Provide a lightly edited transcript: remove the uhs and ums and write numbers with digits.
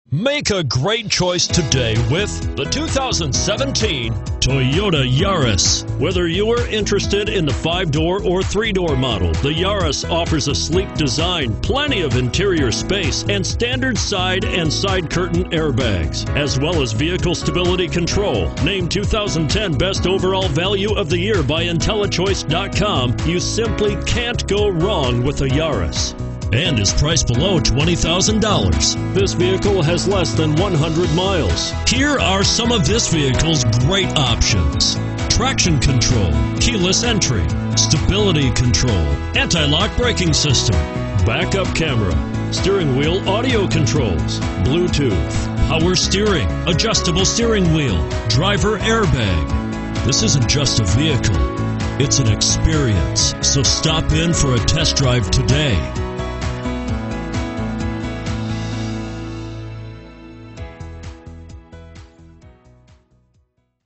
Make a great choice today with the 2017 Toyota Yaris. Whether you are interested in the 5-door or 3-door model, the Yaris offers a sleek design, plenty of interior space, and standard side and side curtain airbags, as well as vehicle stability control. Named 2010 Best Overall Value of the Year by IntelliChoice.com, you simply can't go wrong with a Yaris, and is priced below $20,000. This vehicle has less than 100 miles. Here are some of this vehicle's great options: traction control, keyless entry, stability control, anti-lock braking system, backup camera, steering wheel audio controls, Bluetooth, power steering, adjustable steering wheel, driver airbag. This isn't just a vehicle, it's an experience. So stop in for a test drive today.